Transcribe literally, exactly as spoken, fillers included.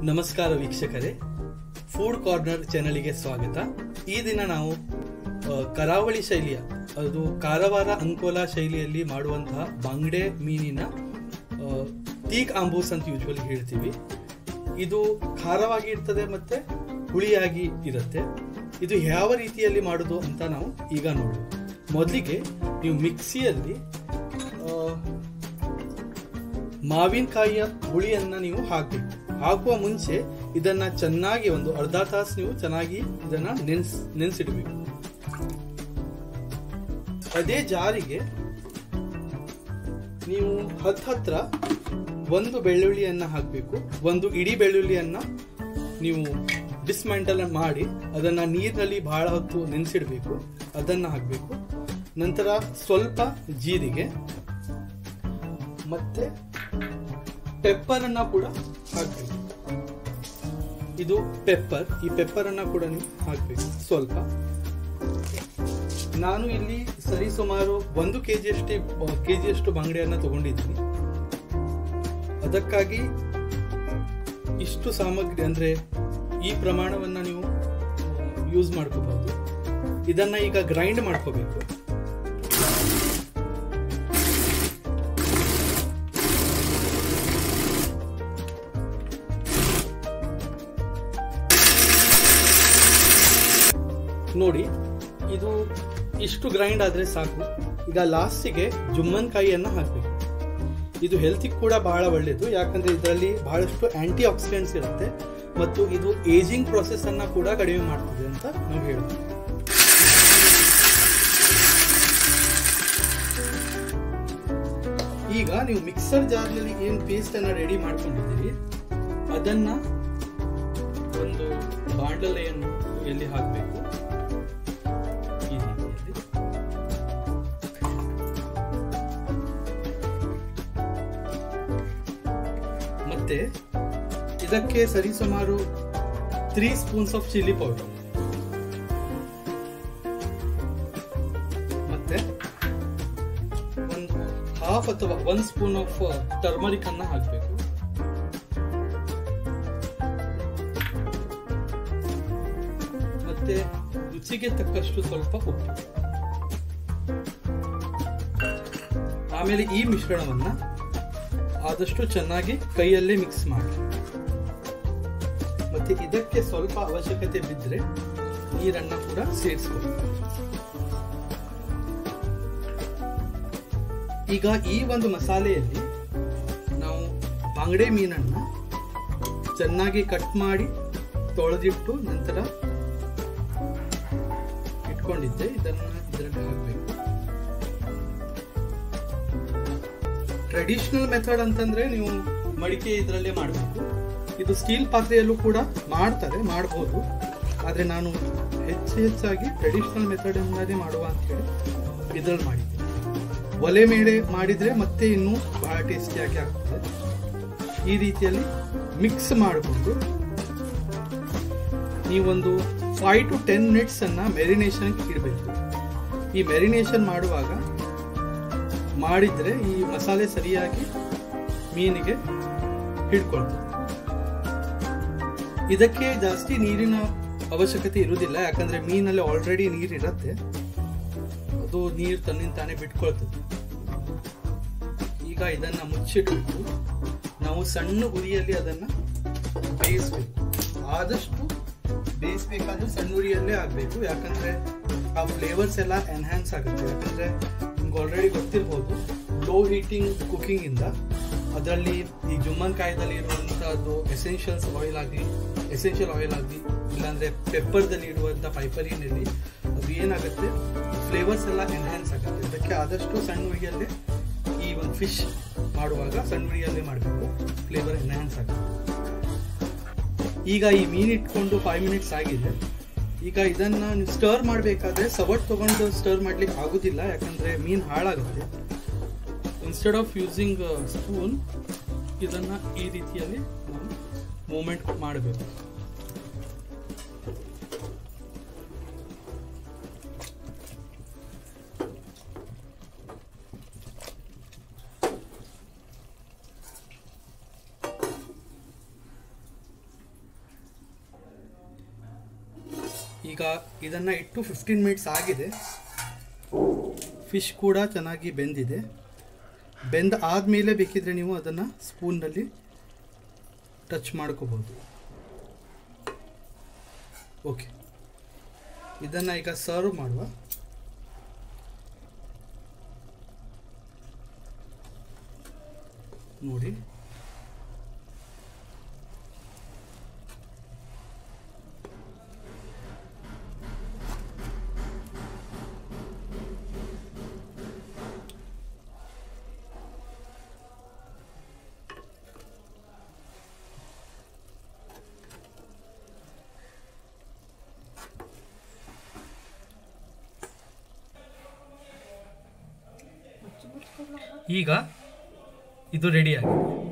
ನಮಸ್ಕಾರ ವೀಕ್ಷಕರೇ, food corner ಚಾನಲ್ಗೆ ಸ್ವಾಗತ. ಈ ದಿನ ನಾವು ಕರಾವಳಿ ಶೈಲಿಯ ಅದು ಕಾರವಾರ ಅಂಕೋಲಾ ಶೈಲಿಯಲ್ಲಿ ಮಾಡುವಂತಹ ಬಂಗಡೆ ಮೀನಿನ ತೀಕ್ ಆಂಬೂಸ್ ಅಂತ ಯೂಶುವಲಿ ಹೇಳ್ತೀವಿ. ಇದು ಖಾರವಾಗಿ ಇರ್ತದೆ ಮತ್ತೆ ಹುಳಿಯಾಗಿ ಇರುತ್ತೆ. ಇದು ಯಾವ ರೀತಿಯಲ್ಲಿ ಮಾಡೋದು ಅಂತ ನಾವು ಈಗ ನೋಡೋಣ. ಮೊದಲಿಗೆ ನೀವು ಮಿಕ್ಸಿಯಲ್ಲಿ ಮಾವಿನಕಾಯಿಯ ಹುಳಿಯನ್ನ ನೀವು ಹಾಕಬೇಕು. ಹಾಕುವ ಮುಂಚೆ ಇದನ್ನ ಚೆನ್ನಾಗಿ ಒಂದು ಅರ್ಧ ತಾಸು ನೀವು ಚೆನ್ನಾಗಿ ಇದನ್ನ ನೆನ್ಸ್ ನೆನ್ಸಿಡ್ಬೇಕು. ಅದೇ ಜಾರಿಗೆ ನೀವು ಹತ್ತ ಹತ್ರ ಒಂದು ಬೆಳ್ಳುಳ್ಳಿಯನ್ನ ಹಾಕಬೇಕು. ಒಂದು ಇಡೀ ಬೆಳ್ಳುಳ್ಳಿಯನ್ನ ನೀವು ಡಿಸ್ಮ್ಯಾಂಟಲ್ ಮಾಡಿ ಅದನ್ನ ನೀರಿನಲ್ಲಿ ಬಹಳ ಹೊತ್ತು ನೆನೆಸಿಡ್ಬೇಕು. ಅದನ್ನ ಹಾಕಬೇಕು. ನಂತರ ಸ್ವಲ್ಪ ಜೀರಿಗೆ ಮತ್ತೆ ಪೆಪ್ಪರ್ ಅನ್ನ ಕೂಡ ಹಾಕಬೇಕು. ಇದು ಪೆಪ್ಪರ್. ಈ ಪೆಪ್ಪರ್ ಅನ್ನ ಕೂಡ ನೀವು ಹಾಕಬೇಕು ಸ್ವಲ್ಪ. ನಾನು ಇಲ್ಲಿ ಸರಿ ಸುಮಾರು ಒಂದು ಕೆಜಿಯಷ್ಟು ಕೆಜಿಯಷ್ಟು ಬಂಗಡೆಯನ್ನ ತಗೊಂಡಿದ್ದೀನಿ. ಅದಕ್ಕಾಗಿ ಇಷ್ಟು ಸಾಮಗ್ರಿ ಅಂದ್ರೆ ಈ ಪ್ರಮಾಣವನ್ನ ನೀವು ಯೂಸ್ ಮಾಡ್ಕೋಬಹುದು. ಇದನ್ನ ಈಗ ಗ್ರೈಂಡ್ ಮಾಡ್ಕೋಬೇಕು. ನೋಡಿ, ಇದು ಇಷ್ಟು ಗ್ರೈಂಡ್ ಆದ್ರೆ ಸಾಕು. ಈಗ ಲಾಸ್ಟಿಗೆ ಜುಮ್ಮನ್ಕಾಯಿಯನ್ನ ಹಾಕಬೇಕು. ಇದು ಹೆಲ್ತಿಗೆ ಕೂಡ ಬಹಳ ಒಳ್ಳೆಯದು, ಯಾಕಂದ್ರೆ ಇದರಲ್ಲಿ ಬಹಳಷ್ಟು ಆಂಟಿ ಆಕ್ಸಿಡೆಂಟ್ಸ್ ಇರುತ್ತೆ ಮತ್ತು ಇದು ಏಜಿಂಗ್ ಪ್ರೊಸೆಸ್ ಅನ್ನ ಕೂಡ ಕಡಿಮೆ ಮಾಡ್ತದೆ ಅಂತ ನಾವು ಹೇಳ್ತೀವಿ. ಈಗ ನೀವು ಮಿಕ್ಸರ್ ಜಾರ್ನಲ್ಲಿ ಏನ್ ಪೇಸ್ಟ್ ಅನ್ನ ರೆಡಿ ಮಾಡ್ಕೊಂಡಿದ್ದೀರಿ ಅದನ್ನ ಒಂದು ಬಾಂಡಲೆಯನ್ನು ಎಲ್ಲಿ ಹಾಕಬೇಕು. ಮತ್ತೆ ಇದಕ್ಕೆ ಸರಿಸುಮಾರು three spoons of chilli powder ಮತ್ತೆ ಒಂದು ಹಾಫ್ ಅಥವಾ ಒನ್ ಸ್ಪೂನ್ ಆಫ್ ಟರ್ಮರಿಕ್ ಅನ್ನ ಹಾಕಬೇಕು. ಮತ್ತೆ ರುಚಿಗೆ ತಕ್ಕಷ್ಟು ಸ್ವಲ್ಪ ಉಪ್ಪು. ಆಮೇಲೆ ಈ ಮಿಶ್ರಣವನ್ನ ಆದಷ್ಟು ಚೆನ್ನಾಗಿ ಕೈಯಲ್ಲೇ ಮಿಕ್ಸ್ ಮಾಡಿ. ಮತ್ತೆ ಇದಕ್ಕೆ ಸ್ವಲ್ಪ ಅವಶ್ಯಕತೆ ಬಿದ್ದರೆ ನೀರನ್ನ ಕೂಡ ಸೇರಿಸ್ಕೊಳ್ಳಿ. ಈಗ ಈ ಒಂದು ಮಸಾಲೆಯಲ್ಲಿ ನಾವು ಬಂಗಡೆ ಮೀನನ್ನ ಚೆನ್ನಾಗಿ ಕಟ್ ಮಾಡಿ ತೊಳೆದಿಟ್ಟು ನಂತರ ಇಟ್ಕೊಂಡಿದ್ದೆ. ಇದನ್ನ ಇದರಲ್ಲಿ ಹಾಕಬೇಕು. ಟ್ರೆಡಿಷನಲ್ ಮೆಥಡ್ ಅಂತಂದ್ರೆ ನೀವು ಮಡಿಕೆ ಇದರಲ್ಲೇ ಮಾಡಬೇಕು. ಇದು ಸ್ಟೀಲ್ ಪಾತ್ರೆಯಲ್ಲೂ ಕೂಡ ಮಾಡ್ತಾರೆ, ಮಾಡಬಹುದು. ಆದ್ರೆ ನಾನು ಹೆಚ್ಚು ಹೆಚ್ಚಾಗಿ ಟ್ರೆಡಿಷನಲ್ ಮೆಥಡ್ ಅನ್ನೇ ಮಾಡುವ ಅಂತ ಹೇಳಿ ಇದ್ರಲ್ಲಿ ಮಾಡಿದ್ದೆ. ಒಲೆ ಮೇಲೆ ಮಾಡಿದ್ರೆ ಮತ್ತೆ ಇನ್ನೂ ಬಹಳ ಟೇಸ್ಟಿಯಾಗಿ ಆಗ್ತದೆ. ಈ ರೀತಿಯಲ್ಲಿ ಮಿಕ್ಸ್ ಮಾಡಿಕೊಂಡು ನೀವೊಂದು ಫೈವ್ ಟು ಟೆನ್ ಮಿನಿಟ್ಸ್ ಅನ್ನ ಮೆರಿನೇಷನ್ ಇಡಬೇಕು. ಈ ಮೆರಿನೇಷನ್ ಮಾಡುವಾಗ ಮಾಡಿದ್ರೆ ಈ ಮಸಾಲೆ ಸರಿಯಾಗಿ ಮೀನಿಗೆ ಹಿಡ್ಕೊಳ್ತದೆ. ಇದಕ್ಕೆ ಜಾಸ್ತಿ ನೀರಿನ ಅವಶ್ಯಕತೆ ಇರುವುದಿಲ್ಲ, ಯಾಕಂದ್ರೆ ಮೀನಲ್ಲಿ ಆಲ್ರೆಡಿ ನೀರು ಇರುತ್ತೆ. ಅದು ನೀರು ತನ್ನಿಂದ ತಾನೇ ಬಿಟ್ಕೊಳ್ತದೆ. ಈಗ ಇದನ್ನ ಮುಚ್ಚಿಟ್ಟು ನಾವು ಸಣ್ಣ ಉರಿಯಲ್ಲಿ ಅದನ್ನ ಬೇಯಿಸ್ಬೇಕು. ಆದಷ್ಟು ಬೇಯಿಸ್ಬೇಕಾದ್ರೆ ಸಣ್ಣ ಉರಿಯಲ್ಲೇ ಆಗ್ಬೇಕು, ಯಾಕಂದ್ರೆ ಆ ಫ್ಲೇವರ್ಸ್ ಎಲ್ಲ ಎನ್ಹಾನ್ಸ್ ಆಗುತ್ತೆ. ಯಾಕಂದ್ರೆ ಆಲ್ರೆಡಿ ಗೊತ್ತಿರ್ಬೋದು, ಲೋ ಹೀಟಿಂಗ್ ಕುಕಿಂಗ್ ಇಂದ ಅದರಲ್ಲಿ ಈ ಜುಮ್ಮನ್ಕಾಯಿದಲ್ಲಿ ಇರುವಂತಹದ್ದು ಎಸೆನ್ಷಿಯಲ್ಸ್ ಆಯಿಲ್ ಆಗಲಿ ಎಸೆನ್ಷಿಯಲ್ ಆಯಿಲ್ ಆಗಲಿ ಇಲ್ಲಾಂದ್ರೆ ಪೆಪ್ಪರ್ದಲ್ಲಿ ಇರುವಂತ ಪೈಪರಿನಲ್ಲಿ ಅದು ಏನಾಗುತ್ತೆ, ಫ್ಲೇವರ್ಸ್ ಎಲ್ಲ ಎನ್ಹಾನ್ಸ್ ಆಗುತ್ತೆ. ಅದಕ್ಕೆ ಆದಷ್ಟು ಸಣ್ಣ ಉರಿಯಲ್ಲೇ ಈ ಒಂದು ಫಿಶ್ ಮಾಡುವಾಗ ಸಣ್ಣ ಉರಿಯಲ್ಲೇ ಮಾಡಬೇಕು, ಫ್ಲೇವರ್ ಎನ್ಹಾನ್ಸ್ ಆಗುತ್ತೆ. ಈಗ ಈ ಮೀನ್ ಇಟ್ಕೊಂಡು ಫೈವ್ ಮಿನಿಟ್ಸ್ ಆಗಿದೆ. ಈಗ ಇದನ್ನ ನೀವು ಸ್ಟರ್ ಮಾಡಬೇಕಾದ್ರೆ ಸವಟ್ ತಗೊಂಡು ಸ್ಟರ್ ಮಾಡ್ಲಿಕ್ಕೆ ಆಗುದಿಲ್ಲ, ಯಾಕಂದ್ರೆ ಮೀನ್ ಹಾಳಾಗುತ್ತೆ. ಇನ್ಸ್ಟೆಡ್ ಆಫ್ ಯೂಸಿಂಗ್ ಸ್ಪೂನ್ ಇದನ್ನ ಈ ರೀತಿಯಲ್ಲಿ ನಾವು ಮೂವ್ಮೆಂಟ್ ಮಾಡಬೇಕು. ಈಗ ಇದನ್ನು ಇಟ್ಟು ಫಿಫ್ಟೀನ್ ಮಿನಿಟ್ಸ್ ಆಗಿದೆ. ಫಿಶ್ ಕೂಡ ಚೆನ್ನಾಗಿ ಬೆಂದಿದೆ. ಬೆಂದ ಆದಮೇಲೆ ಬೇಕಿದ್ರೆ ನೀವು ಅದನ್ನು ಸ್ಪೂನ್ನಲ್ಲಿ ಟಚ್ ಮಾಡ್ಕೋಬೋದು. ಓಕೆ, ಇದನ್ನು ಈಗ ಸರ್ವ್ ಮಾಡುವ. ನೋಡಿ, ಈಗ ಇದು ರೆಡಿ ಆಗಿದೆ.